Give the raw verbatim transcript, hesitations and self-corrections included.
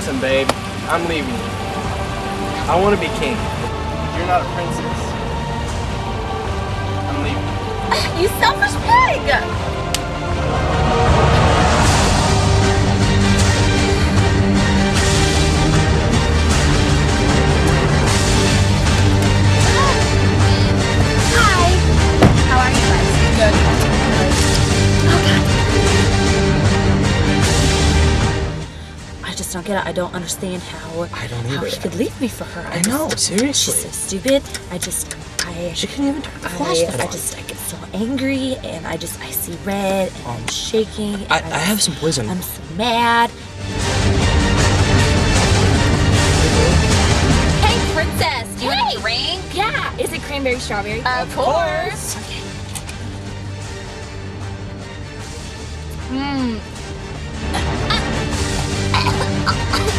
Listen, babe, I'm leaving you. I want to be king. You're not a princess. I'm leaving. You selfish pig! Hi. How are you guys? Good. Oh, God. I just don't get it. I don't understand how, I don't how either. he could leave me for her. I know, just, seriously. She's so stupid. I just, I... She couldn't even turn the I, flashlight I on. just, I get so angry, and I just, I see red, and I'm shaking. And I, I, I have some poison. I'm so mad. Hey, princess, do you Hey! want a drink? Yeah, is it cranberry strawberry? Of course. Okay. Mmm.